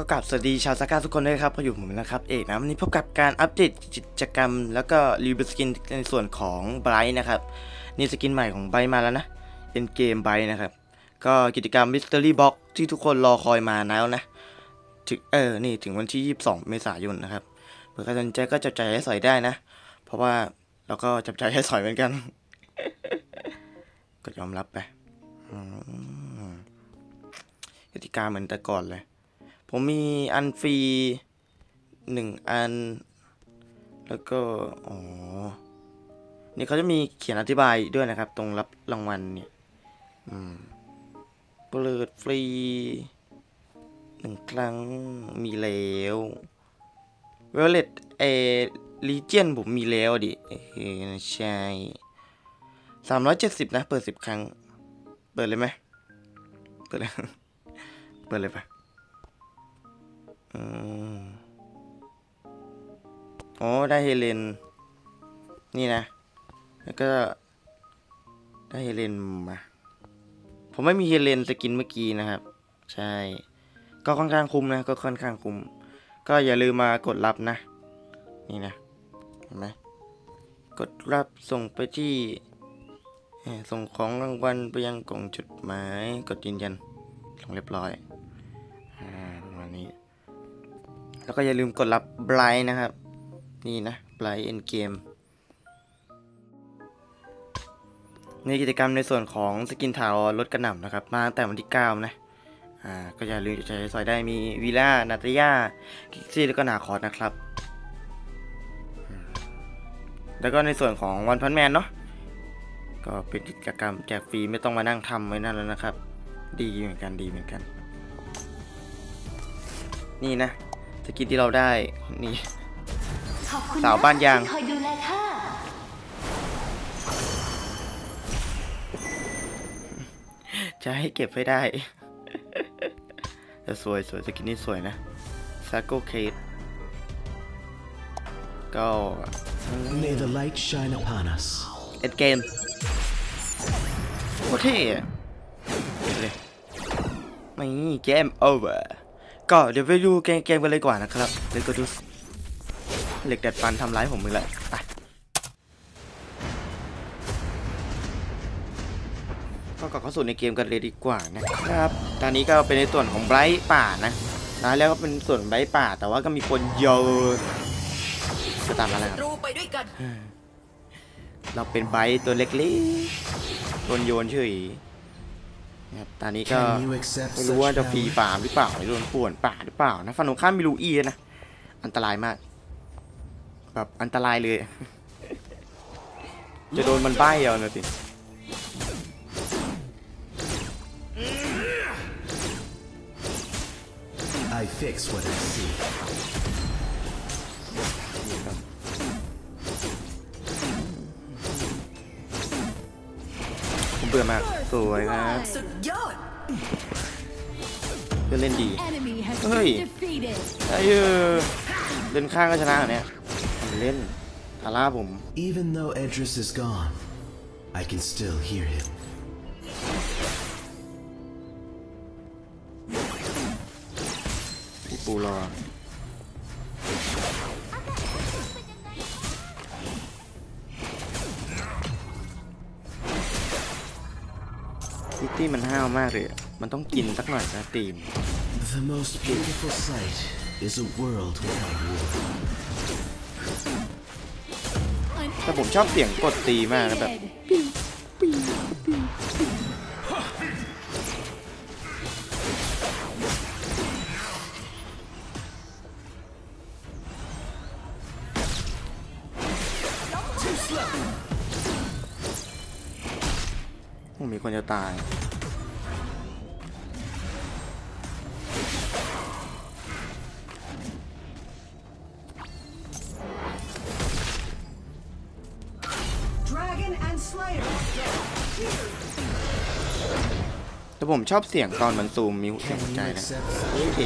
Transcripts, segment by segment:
ก็กลับสวัสดีชาวซาก้าทุกคนด้วยครับก็อยู่ผมนะครับเอกนะวันนี้พบกับการอัปเดตกิจกรรมแล้วก็รีวิวสกินในส่วนของไบรท์นะครับนี่สกินใหม่ของไบรท์มาแล้วนะเป็นเกมไบรท์นะครับก็กิจกรรม Mystery Box ที่ทุกคนรอคอยมาแล้วนะถึงนี่ถึงวันที่22 เมษายนนะครับเผื่อใครสนใจก็จับจ่ายให้สอยได้นะเพราะว่าเราก็จับจ่ายให้สอยเหมือนกัน ก็ยอมรับไปกติกาเหมือนแต่ก่อนเลยผมมีอันฟรี1 อันแล้วก็นี่เขาจะมีเขียนอธิบายด้วยนะครับตรงรับรางวัลเนี่ยเปิดฟรี1 ครั้งมีแล้วเวลเลตลีเจียนผมมีแล้วดิใช่370นะเปิด10 ครั้งเปิดเลยไหมเปิดเลยเปิดเลยปะอ๋อได้เฮเลนนี่นะแล้วก็ได้เฮเลนมาผมไม่มีเฮเลนสกินเมื่อกี้นะครับใช่ก็ค่อนข้างคุ้มนะก็ค่อนข้างคุ้มก็อย่าลืมมากดรับนะนี่นะเห็นไหมกดรับส่งไปที่ส่งของรางวัลไปยังกล่องจดหมายกดยืนยันลงเรียบร้อยประมาณนี้แล้วก็อย่าลืมกดรับไบรท์นะครับนี่นะไบรท์เอ็นเกมในกิจกรรมในส่วนของสกินถาวรลดกระหน่ำนะครับมาตั้งแต่วันที่9นะก็อย่าลืมจะใส่ได้มีวีล่านาตาย่าคิกซี่แล้วก็นาคอร์ดนะครับแล้วก็ในส่วนของวันพันแมนเนาะก็เป็นกิจกรรมแจกฟรีไม่ต้องมานั่งทำไว้นั่นแล้วนะครับดีเหมือนกันนี่นะสกินที่เราได้นี่สาวบ้านยางจะให้เก็บให้ได้จะสวยสกินนี้สวยนะซาโก้เคสก็ May the light shine upon us เอ็ดเกมโคตรเท่เลยไม่เกมโอเวอร์ก็เดี๋ยวไปดูเกมกันเลยกว่านะครับเลยก็ดูเหล็กดัดฟันทำร้ายผมมือละไปก็เข้าสู่ในเกมกันเลยดีกว่านะครับตอนนี้ก็เป็นในส่วนของไบรท์ป่านะแล้วก็เป็นส่วนไบรท์ป่าแต่ว่าก็มีคนเยอะก็ตามนั้นแหละครับเราเป็นไบรท์ตัวเล็กๆโยนเฉยนะครับตอนนี้ก็ไม่รู้ว่าจะฟรีป่าหรือเปล่าโดนป่วนป่าหรือเปล่านะฝั่งตรงข้ามมีลูอี้นะอันตรายมากแบบอันตรายเลยจะโดนมันใบ้เอานะสิ I fix what I see ผมเบื่อมากสวยครับเพื่อนเล่นดีเฮ้ยเล่นข้างก็ชนะเนี่ยเล่นทาร่าผม Even though Edris is gone I can still hear him พี่ปูรอพิตตี้มันห้าวมากเลยมันต้องกินสักหน่อยนะตีม The most beautiful sight is a world without war แต่ผมชอบเสียงกดตีมากนะแบบมีคนจะตายแต่ผมชอบเสียงตอนมันซูมมิวแห่งใจนะนี่เท่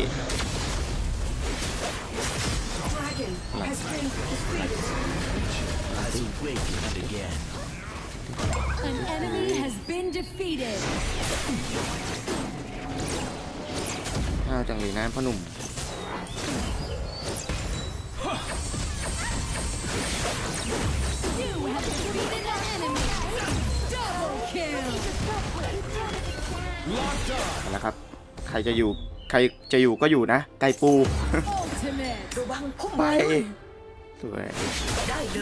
An enemy has been defeated. ห้าวจังเลยนะพ่อหนุ่ม You have defeated an enemy. Double kill. แล้วครับใครจะอยู่ก็อยู่นะไก่ปู Ultimate. ระวังพุ่มไปไม้ด้วยสวยได้เลย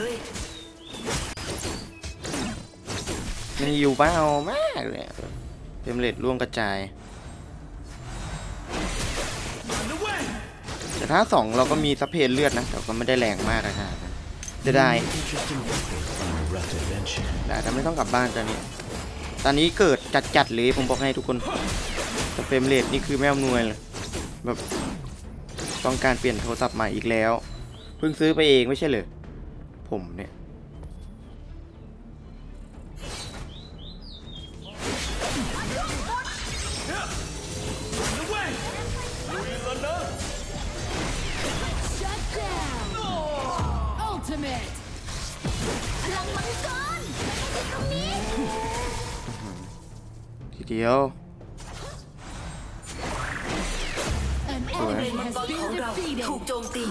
มันอยู่เปล่ามากเลยเฟรมเรทร่วงกระจายแต่ถ้า2เราก็มีซัพเพนเลือดนะแต่ก็ไม่ได้แรงมากนะครับจะได้ Interesting people on a rough adventure. แต่ไม่ต้องกลับบ้านตอนนี้เกิดจัดเลยผมบอกให้ทุกคนแต่เฟรมเรทนี่คือไม่อำนวยเลยแบบต้องการเปลี่ยนโทรศัพท์ใหม่อีกแล้วเพิ่งซื้อไปเองไม่ใช่เหรอผมเนี่ยทีเดียว An ป้อมเล enemy นมัง has กรของ been เรา defeated. ถูกโจมตี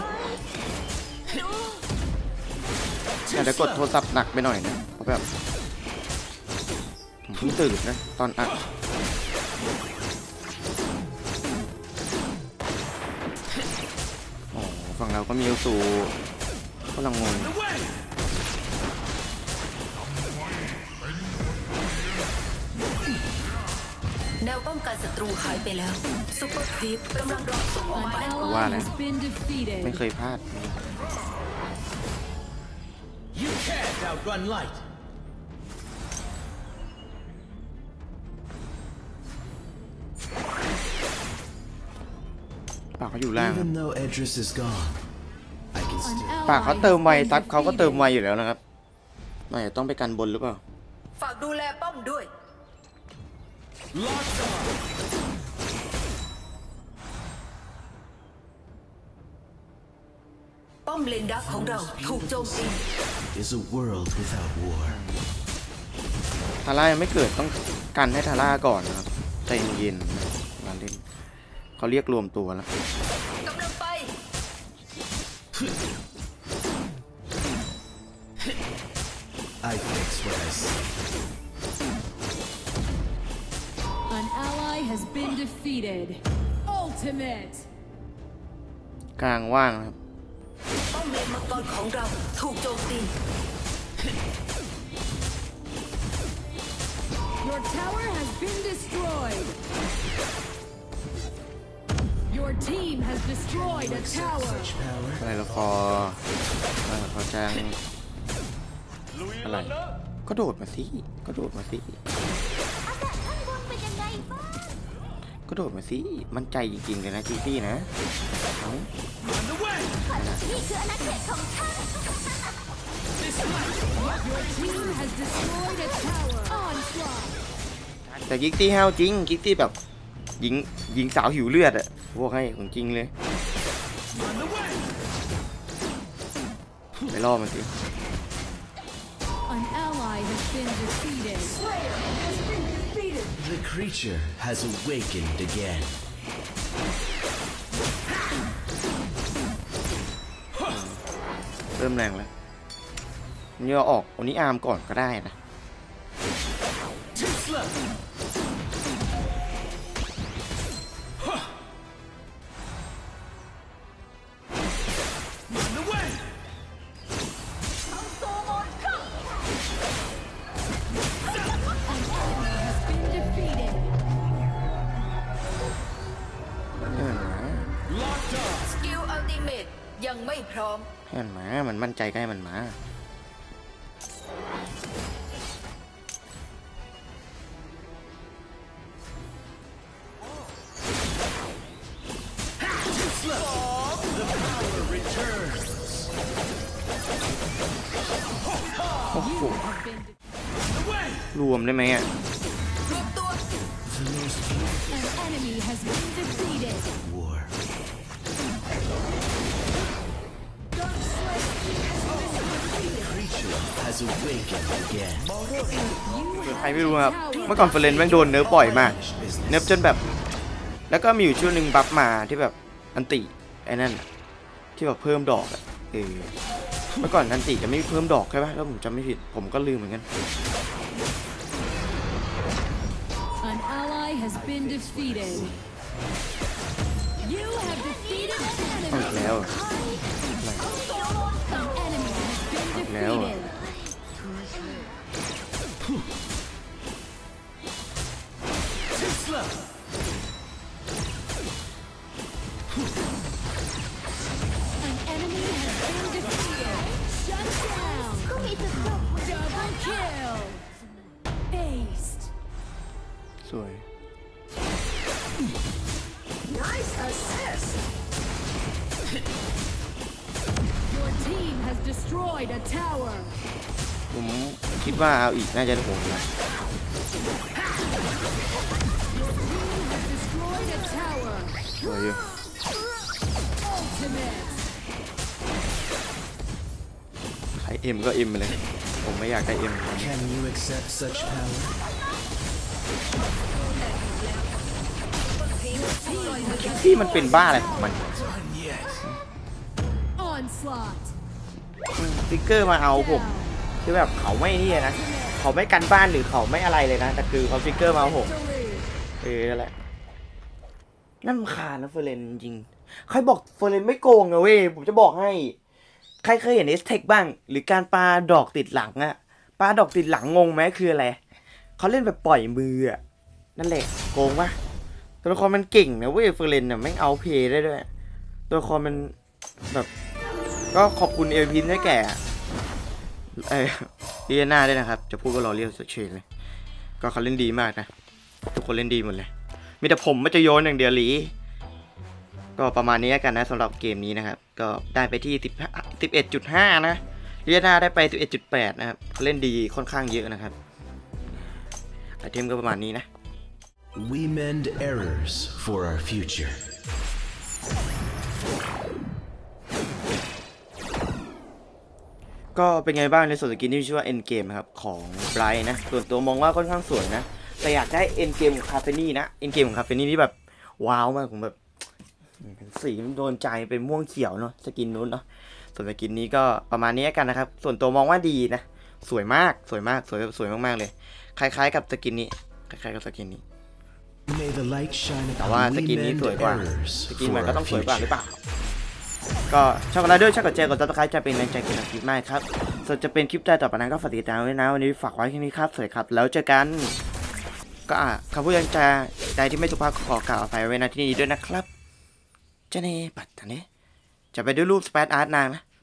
อาจจะกดโทรศัพท์หนักไปหน่อยนะเพราะแบบผมเพิ่งตื่นนะตอนอัดอ๋อฝั่งเราก็มีเอาสู่กำลังงงแนวป้องกันศัตรูหายไปแล้วซุปเปอร์ครีปกำลังรอส่งออก An ไป ally has been ไม่ defeated. เคยพลาด You can't outrun light. ปากเขาอยู่ล่าง Even though Edris is gone, I can An still. ปาก ally เขาเติม has ไว been ซับเขาก็เติมไว defeated. อยู่แล้วนะครับน่าจะต้องไปกันบนหรือเปล่าฝากดูแลป้อมด้วย Lock on. ป้อมเลนดักของเราถูกโจมตี Is a world without war. ทาร่ายังไม่เกิดต้องกันให้ทาร่าก่อนนะครับใจเย็นๆนะงานเล่นเขาเรียกรวมตัวแล้วกำลังไป I fix what I see. An ally has been defeated. Ultimate. กลางว่างนะครับป้อมเลนมังกรของเราถูกโจมตี Your tower has been destroyed. Your team has destroyed a tower. Such power. อะไรละครเขาจังอะไรก็โดดมาสิก็โดดมาสิก็โดดมาสิมั่นใจจริงๆเลยนะจีซี่นะเอา Team has destroyed a tower. Onslaught. แต่กิกซี่ห้าวจริงกิกซี่แบบหญิงสาวหิวเลือดอะพวกให้ของจริงเลยไปล่อมันสิ An ally has been defeated. The creature has awakened again. เริ่มแรงแล้วนี่เราออกวันนี้อาร์มก่อนก็ได้นะ Too slow. สกิลอัลติเมตยังไม่พร้อมให้มันมามันมั่นใจก็ให้มันมา โอ้โห รวมได้ไหมอ่ะรวมตัว The most beautiful An enemy has been defeated. war. Creature has awakened again. ใครไม่รู้ครับ เมื่อก่อนเฟรนแม่งโดนเนิร์ฟบ่อยมาก เนิร์ฟจนแบบ แล้วก็มีอยู่ช่วงหนึ่งบัฟมาที่แบบอันติไอ้นั่นน่ะที่แบบเพิ่มดอกอะเมื่อก่อนนันติจะไม่เพิ่มดอกใช่ปะแล้วผมจำไม่ผิดผมก็ลืมเหมือนกัน An ally has been defeated. You have defeated an เอา enemy. อีกแล้ว An enemy has been Now. defeated. Too slow. An enemy has been defeated. Shut down. Double kill. Aced. สวย Your team has destroyed a tower. ผมคิดว่าเอาอีกน่าจะโหดนะ Destroyed a tower. สวยอยู่ Ultimate. ใครเอ็มก็เอ็มไปเลย ผมไม่อยากได้เอ็ม Can you accept such power? ที่มันเป็นบ้าอะไรของมัน Onslaught. สติ๊กเกอร์มาเอาผมคือแบบเขาไม่นี่นะเขาไม่กันบ้านหรือเขาไม่อะไรเลยนะแต่คือเขาสติ๊กเกอร์มาเอาผม Victory. นั่นแหละน่ารำคาญนะเฟอร์เรนจริงๆใครบอกเฟอร์เรนไม่โกงนะเว้ยผมจะบอกให้ใครเคยเห็นเอสเทคบ้างหรือการปาดอกติดหลังอะปาดอกติดหลังงงไหมคืออะไรเขาเล่นแบบปล่อยมืออะนั่นแหละโกงปะตัวละครมันเก่งนะเว้ยเฟอร์เรนน่ะไม่เอาเพย์ได้ด้วยตัวละครมันแบบก็ขอบคุณเอลพินได้แก่เรียนาด้วยนะครับจะพูดก็รอเรียกเฉยเลยก็เขาเล่นดีมากนะทุกคนเล่นดีหมดเลยมีแต่ผมไม่จะโยนอย่างเดียวหลีก็ประมาณนี้กันนะสำหรับเกมนี้นะครับก็ได้ไปที่11.5นะเรียนาได้ไป 11.8 นะครับเขาเล่นดีค่อนข้างเยอะนะครับไอเทมก็ประมาณนี้นะ We mend errors for our future. ก็เป็นไงบ้างในส่วนสกินที่ชื่อว่า End Game นะครับของไบรท์นะส่วนตัวมองว่าค่อนข้างสวยนะแต่อยากได้ End Game ของคาเฟนี่นะ End Game ของคาเฟนี่นี่แบบว้าวมากผมแบบสีมันโดนใจเป็นม่วงเขียวเนาะสกินนู้นเนาะส่วนสกินนี้ก็ประมาณนี้กันนะครับส่วนตัวมองว่าดีนะสวยมากสวยมากๆเลยคล้ายๆกับสกินนี้คล้ายๆกับสกินนี้ May the light shine แต่ว่า upon ส we กินนี้ mend สวยกว่า errors สกิน for มันก็ต้อ our งสวยกว่าหรือ future. เปล่าก็ชอบกันแล้วด้วยชอบกดแชร์กดซับสไครต์จะเป็นแรงใจเกินคลิปมากครับส่วนจะเป็นคลิปต่อไปนั้นก็ฝากติดตามด้วยนะวันนี้ฝากไว้แค่นี้ครับสวัสดีครับแล้วเจอกันก็คำพูดยังจะใดที่ไม่สุภาพขอกล่าวอภัยไว้ณที่นี้ด้วยนะครับเจเน่ปัตตาเน่จะไปด้วยรูปสเปซอาร์ตนางนะ